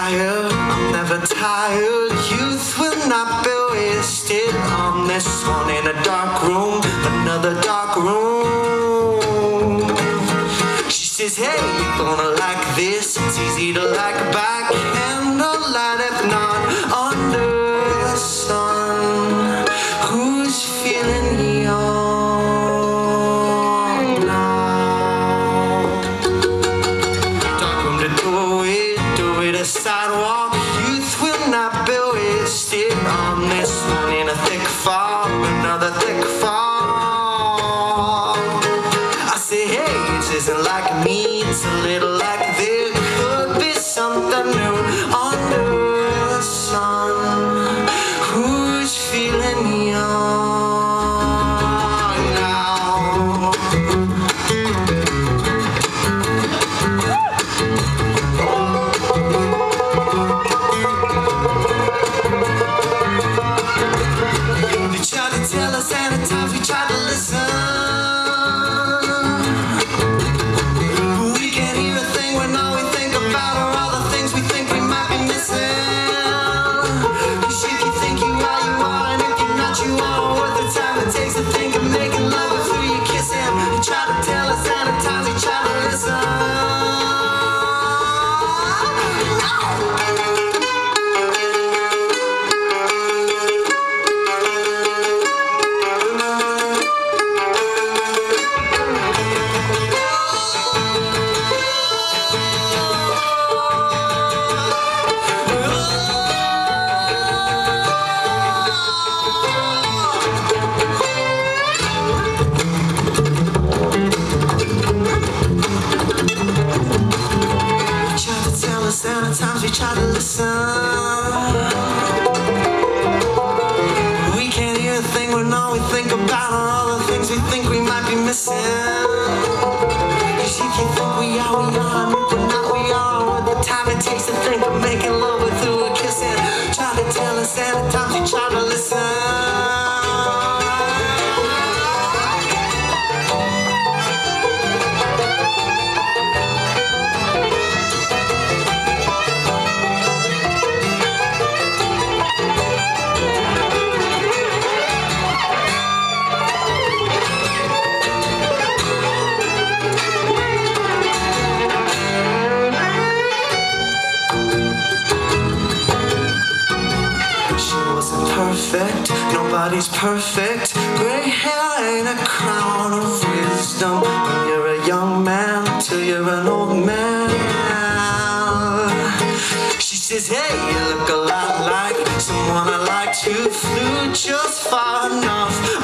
fire, I'm never tired. Youth will not be wasted on this one in a dark room, another dark room. She says, hey, you're gonna like this. It's easy to like by candlelight, if not under the sun. Who's feeling young now? Dark room to doorway to sidewalk. Youth will not be wasted on this one in a thick fog, another thick fog. I say, hey, this isn't like me, it's a little like there could be something new under the sun. Who's feeling young now? They try to tell us, and at times we try to listen. And at times we try to listen. We can't hear a thing when all we think about are all the things we think we might be missing. Cause if you think we are, and if we're not, we are. With the time it takes to think of making love with through a kissing. Try to tell us, and at times we try to listen. Perfect, nobody's perfect. Gray hair ain't a crown of wisdom. When you're a young man till you're an old man. She says, hey, you look a lot like someone I liked who flew just far enough